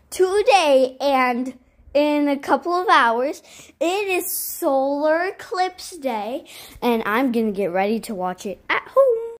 today and in a couple of hours, it is solar eclipse day, and I'm gonna get ready to watch it at home.